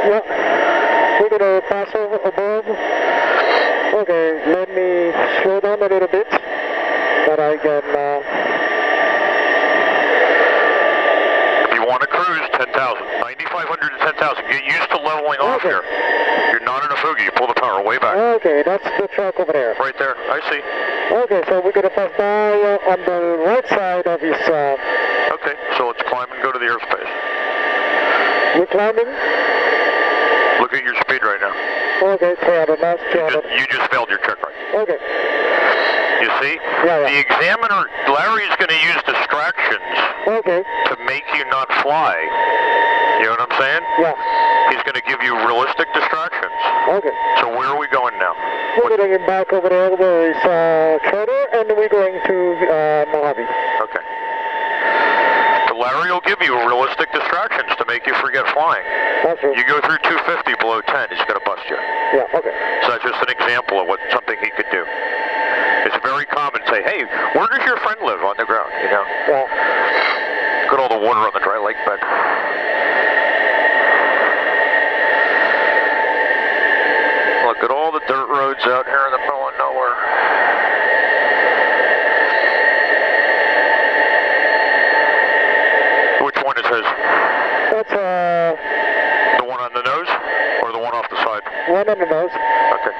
Yeah. We're gonna pass over above. Okay, let me slow down a little bit, that I can... If you want to cruise, 10,000. 9,500 to 10,000. Get used to leveling off here. You're not in a Fugi. You pull the power way back. Okay, that's the track over there. Right there. I see. Okay, so we're going to pass by on the right side of his... Okay, so let's climb and go to the airspace. We're climbing? Look at your speed right now. Okay, 300 knots, 300. You just failed your check ride. Okay. You see? Yeah. The examiner, Larry's going to use distractions to make you not fly. You know what I'm saying? Yeah. He's going to give you realistic distractions. Okay. So where are we going now? We're going back over there where is Trotter, and we're going to Mojave. Okay. So Larry will give you realistic distractions to make you forget flying. That's right. You go through 250 below 10, he's going to bust you. Yeah, okay. So that's just an example of something he could do. It's very common to say, hey, where does your friend live on the ground, you know? Yeah. Look at all the water on the dry lake bed. Look at all the dirt roads out here in the middle of nowhere. Which one is his? That's the one on the nose or the one off the side? One on the nose. Okay.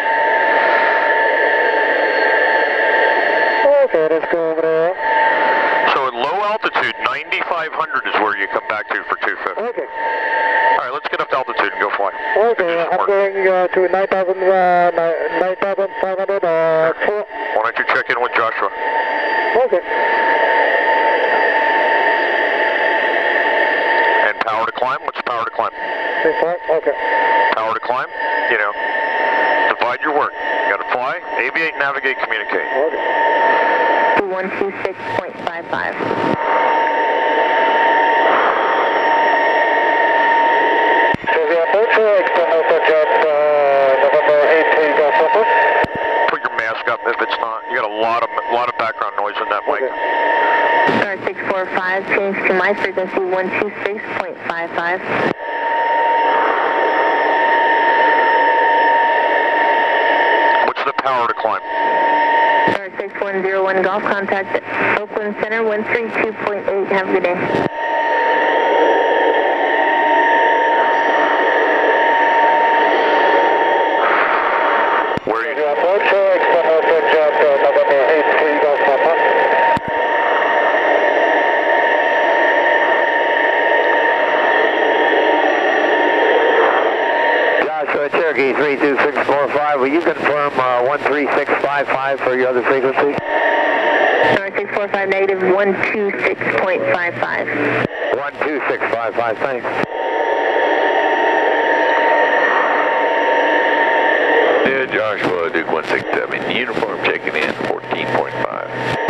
Okay, let's go over there. So at low altitude, 9,500 is where you come back to for 250. Okay. All right, let's get up to altitude and go fly. Okay, I'm going to 9,500 Why don't you check in with Joshua? Okay. And power to climb? What's power to climb? Okay. Power to climb? You know, divide your work. You got to fly, aviate, navigate, communicate. Okay. 126.55. Put your mask up if it's not. You got a lot of background noise in that mic. Star 645, change to my frequency 126.55. What's the power to climb? Star 6101, Golf contact at Oakland Center 132.8. Have a good day. Cherokee 32645, will you confirm 13655 for your other frequency? Star 645 negative 126.55. 12655, thanks. Yeah, Joshua, Duke 167, uniform checking in 14.5.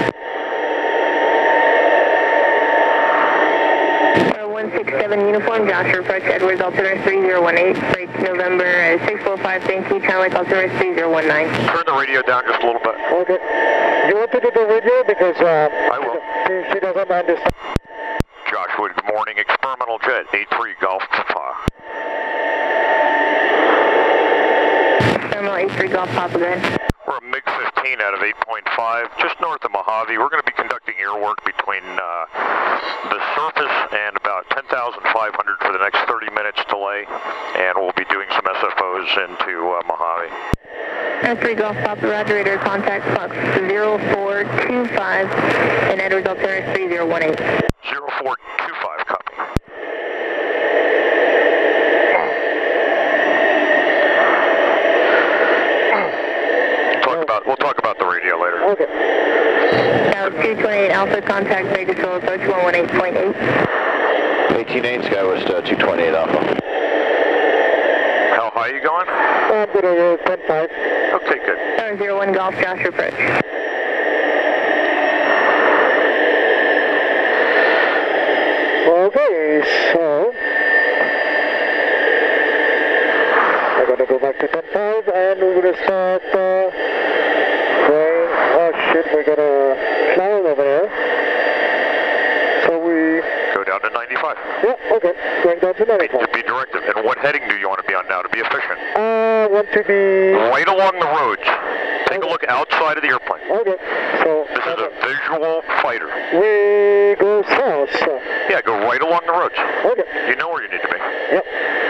167 uniform, Joshua approach Edwards altimeter 3018, freight November 645, thank you, Town Lake altimeter 3019. Turn the radio down just a little bit. Okay. You want to do the radio because I will. She doesn't understand. Joshua, good morning. Experimental jet, 83 Golf Papa. Experimental 83 Golf Papa, go ahead. We're a MiG-15 out of 8.5, just north of Mojave. We're going to be conducting air work between the surface and about 10,500 for the next 30 minutes delay, and we'll be doing some SFOs into Mojave. 3 Golf Papa, Roger, radar contact Fox 0425, and Edwards altimeter 3018. 0425, copy. We'll talk about the radio later. Okay. Now 228 Alpha, contact Vegas Roll approach 118.8. 188 Skywest 228 Alpha. How high are you going? I'm going to 10.5. Okay, good. 701 Golf, Joshua approach. Okay, so I'm going to go back to 10.5 and we're going to start going, oh shit, we're going to climb over there. So we go down to 95. 8.5. Yeah, okay. Going down to 95. To be directive. And what heading do you want to be on now to be efficient? Want to be... Right along the roads. Take a look outside of the airplane. Okay, so... This is a visual fighter. We go south. Yeah, go right along the roads. Okay. You know where you need to be. Yep.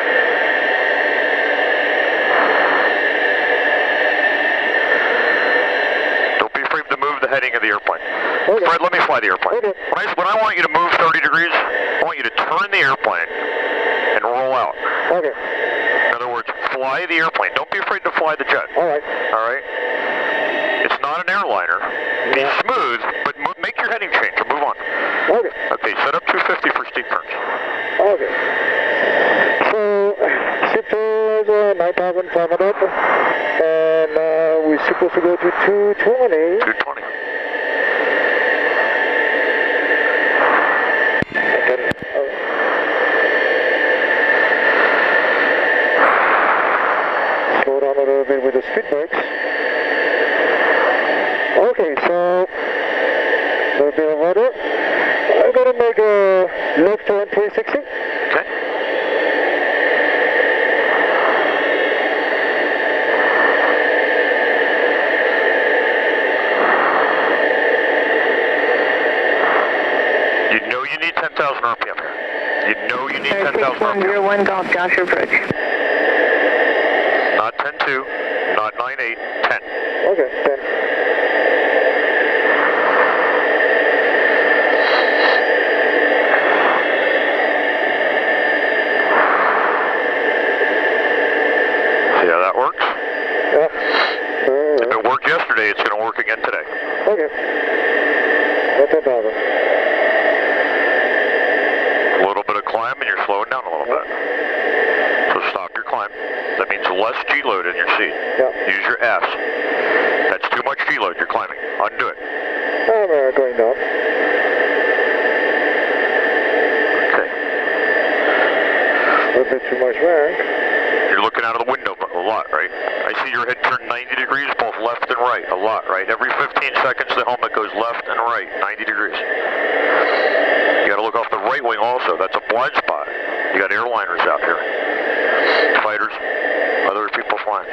Don't be afraid to move the heading of the airplane. Okay. Fred, let me fly the airplane. Okay. When I want you to move 30 degrees, I want you to turn the airplane and roll out. Okay. In other words, fly the airplane. Don't be afraid to fly the jet. All right. All right? It's not an airliner. Be smooth, but make your heading change and move on. Okay. Okay, set up 250 for steep turns. Okay. So, shift is 9,500, and we're supposed to go to 220. 220. Slow down a little bit with the speed brakes. Okay, so a little bit of water. I'm going to make a left turn 360. Okay. You know you need 10,000 RPM here. You know you need 10,000 RPM. 6101 Golf Joshua approach. Not 10.2, not 9.8, 10. Okay, 10. See how that works? Yeah. If it worked yesterday, it's going to work again today. Okay. Not 10,000. A little bit of climb and you're slowing down a little bit. So stop your climb. That means less G-load in your seat. Yeah. Use your S. That's too much G-load. You're climbing. Undo it. I'm going down. Okay. A little bit too much back. You're looking out of the window a lot, right? I see your head turn 90 degrees, both left and right, a lot, right? Every 15 seconds, the helmet goes left and right, 90 degrees. You got to look off the right wing also. That's a blind spot. You got airliners out here. Fighters, other people flying.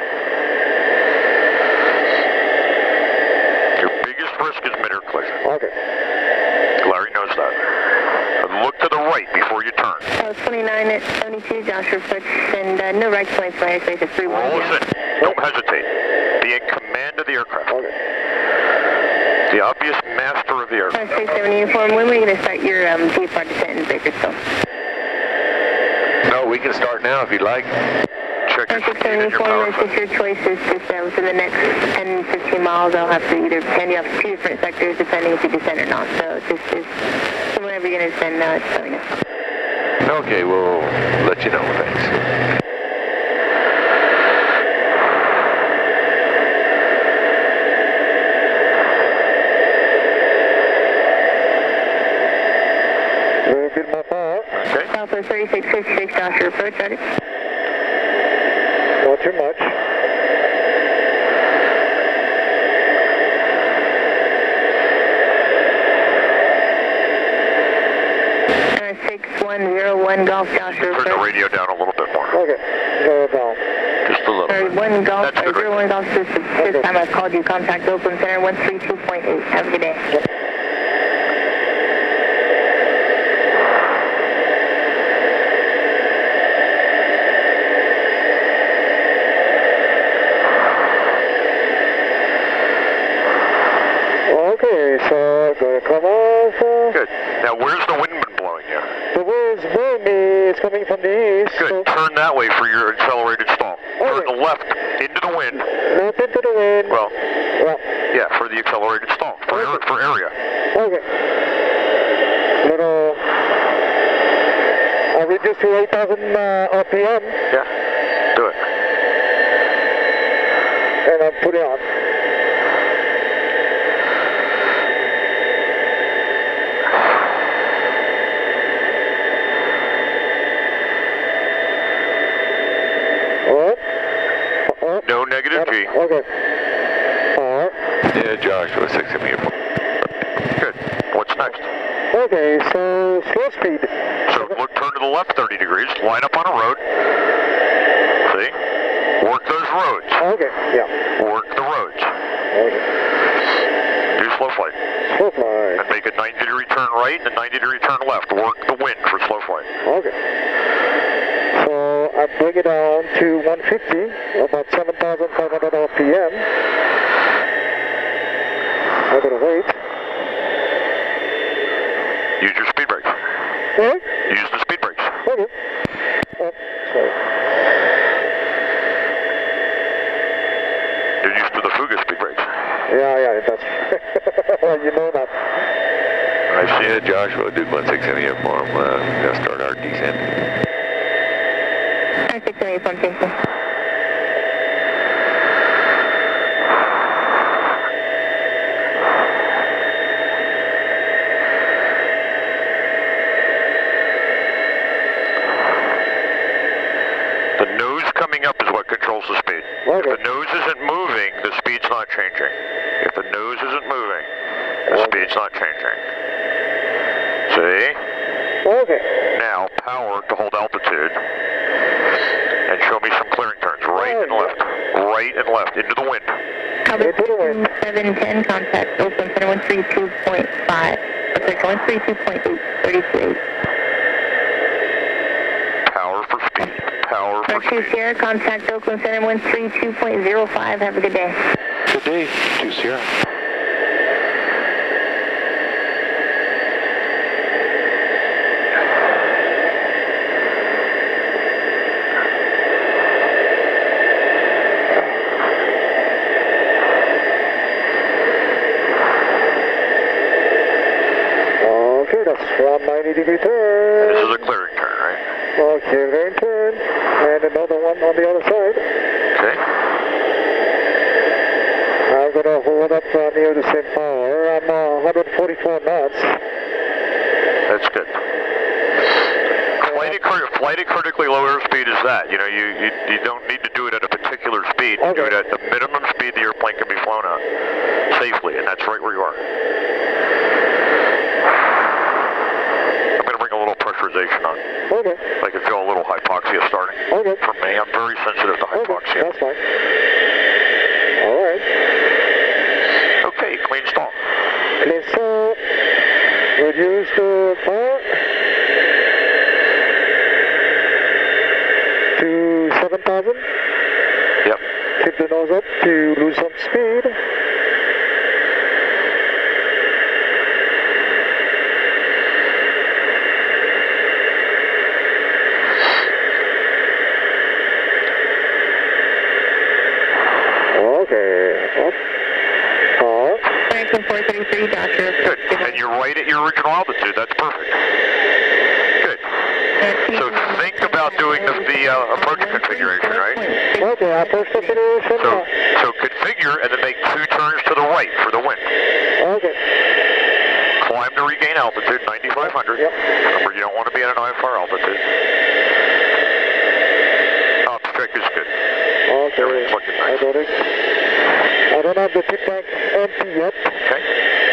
Your biggest risk is mid-air collision. Okay. Larry knows that. And look to the right before you turn. 29 at 72 Joshua approach, and no right points for airspace at 310. Roll us in. Don't hesitate. Be in command of the aircraft. Okay. The obvious master of the aircraft. 67 uniform, when are you going to start your VFR descent in Bakersfield? No, we can start now if you'd like. Check your 67 speed and your uniform, power. it's just your choice. It's just within the next 10, 15 miles, I'll have to either send you off to 2 different sectors depending if you descend or not. So it's just so whenever you're going to descend, just let me know. Okay, we'll let you know. Thanks. A little bit more power. Okay. Southwest 3656 Joshua approach, ready? Not too much. And 6101 Golf Joshua Turn the approach. radio down a little bit more. Okay. Go down. Just a little Or bit. 1 Golf, That's or good. 01 Golf system. This time I've called you contact Oakland Center 132.8. Have a good day. Okay, so going to come off. Good. Now, where's the wind been blowing you? The wind's blowing me. It's coming from the east. Good. So Turn that way for your accelerated stall. Turn Okay. the left into the wind. left into the wind. Well, Well, yeah, for the accelerated stall. For area. okay. Little. I reduced to 8,000 RPM, Yeah. Do it. and I'm putting on. No negative G. Okay. Yeah, Joshua, 60 uniform. Good. What's next? Okay, so slow speed. So So look, turn to the left 30 degrees, line up on a road. See? Work those roads. Okay, yeah. Work the roads. Okay. Do slow flight. Slow flight. And make a 90-degree turn right and a 90-degree turn left. Work the wind for slow flight. Okay. So I bring it down to 150, about 7,500 RPM. I'm going to wait. Use your speed brakes. Okay. Use the speed brakes. Okay. Sorry. You're used to the Fuga speed brakes. Yeah, that's well, you know that. I see it, Joshua, Duke 160 uniform. Gonna start our descent. 678 from Kingston. The nose coming up is what controls the speed. Okay. If the nose isn't moving, the speed's not changing. If the nose isn't moving, the speed's not changing. See? Okay. Now, power to hold altitude. And show me some clearing turns. Right and left. Right and left. Into the wind. Albert 710, contact Oakland Center 132.5. Sorry, 132.8, 32. Power for speed. Power for Two speed. Sierra, contact Oakland Center 132.05. Have a good day. Good day, 2 Sierra. Okay, that's 190-degree turn. This is a clearing turn, right? Okay, clearing turn. And another one on the other side. Okay. I'm going to hold up near the same power. I'm 144 knots. That's good. Flight at critically low airspeed is that. You know, you don't need to do it at a particular speed. You do it at the minimum speed the airplane can be flown at safely, and that's right where you are. I'm going to bring a little pressurization on. Okay. I can feel a little hypoxia starting. Okay. For me, I'm very sensitive to hypoxia. That's fine. All right. Okay, clean stall. Clean stall. Reduce the power to 7,000. Yep. Keep the nose up to lose some speed. Okay. Up. Power. Franklin 433, Doctor. Good. And you're right at your original altitude. That's perfect. Good. So think about doing the approach configuration, right? Okay, approach configuration. So configure and then make 2 turns to the right for the wind. Okay. Climb to regain altitude, 9,500. Yep. Remember, you don't want to be at an IFR altitude. Obstruct is good. Okay. Everything's looking nice. I don't have the tip tank empty yet. Okay.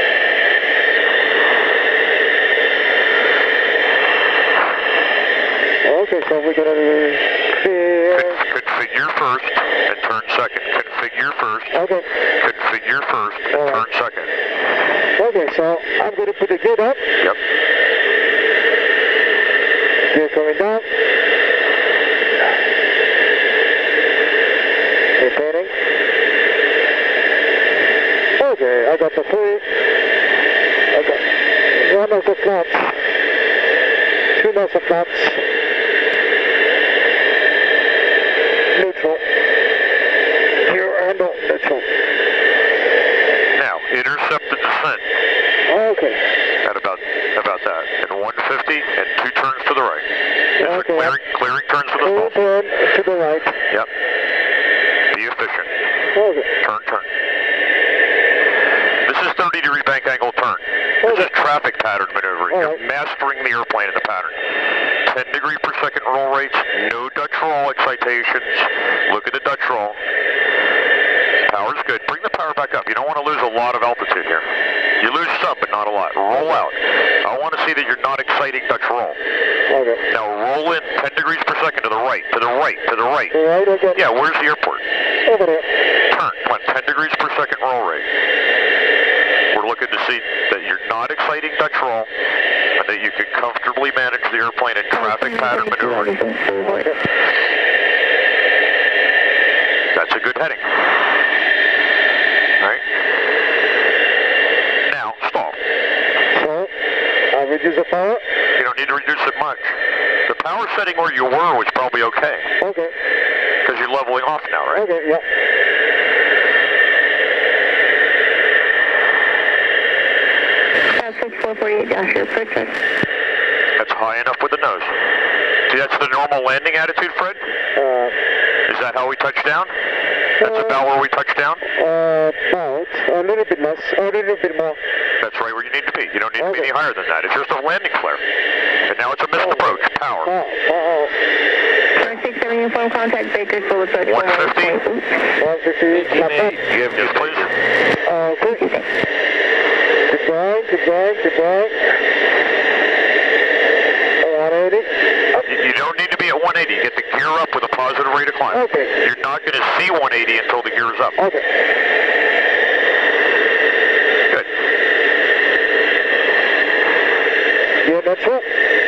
Okay, so we're going to clear. Configure first and turn second. Configure first. Okay. Configure first and turn second. Okay, so I'm going to put the gear up. Yep. Gear coming down. Retaining. Okay, I got the 3. I got 1 of the flaps. 2 knots of flaps. Neutral. Gear handle, neutral. Now, intercept the descent Okay. at about that. And 150 and 2 turns to the right. Okay. Clearing turns to the Full left. turn to the right. Yep. Be efficient. Okay. Turn. This is 30-degree bank angle turn. This is traffic pattern maneuvering. All You're right. mastering the airplane in the pattern. 10 degree per second roll rates, no Dutch roll excitations. Look at the Dutch roll. Power's good. Bring the power back up. You don't want to lose a lot of altitude here. You lose some, but not a lot. Roll out. I want to see that you're not exciting Dutch roll. Okay. Now roll in 10 degrees per second to the right, to the right, to the right. Right again. Yeah, where's the airport? Over there. Turn. Come on, 10 degrees per second roll rate. We're looking to see that you're not exciting Dutch roll and that you can comfortably manage the airplane in traffic pattern maneuvering. That's a good heading. All right. Now, stall. So, I reduce the power. You don't need to reduce it much. The power setting where you were was probably okay. Okay. Because you're leveling off now, right? Okay, yeah. Southwest 448 Joshua, approach us. That's high enough with the nose. See, that's the normal landing attitude, Fred? Is that how we touch down? That's about where we touch down? About a little bit less, a little bit more. That's right where you need to be. You don't need to be any higher than that. It's just a landing flare. And now it's a missed approach. Power. 467 uniform contact, Bakersfield approach. 150. 150. Yes, please. Okay. Good going, good going, good going. 180. You don't need to be at 180. Get the gear up with a positive rate of climb. Okay. You're not going to see 180 until the gear is up. Okay. Good. Gear neutral.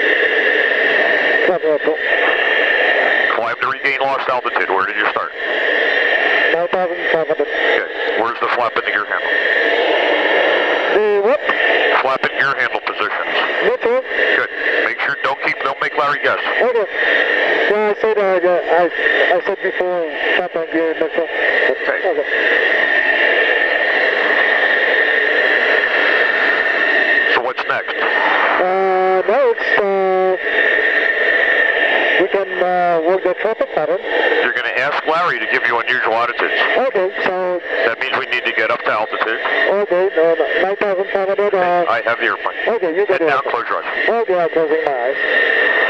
Climb neutral. Climb to regain lost altitude. Where did you start? 9,500. Good. Where's the flap and the gear handle? The what? Flap and gear handle positions. Neutral. Good. Make sure don't make Larry guess. Okay. Yeah, I said I said before flap and gear neutral. Okay. Okay. So what's next? Now it's we can work the traffic pattern. You're going to ask Larry to give you unusual attitudes. Okay, so That means we need to get up to altitude. okay, 9,500. I have the airplane. Okay, you got Head it. down, close your eyes. Okay, I'm closing my eyes.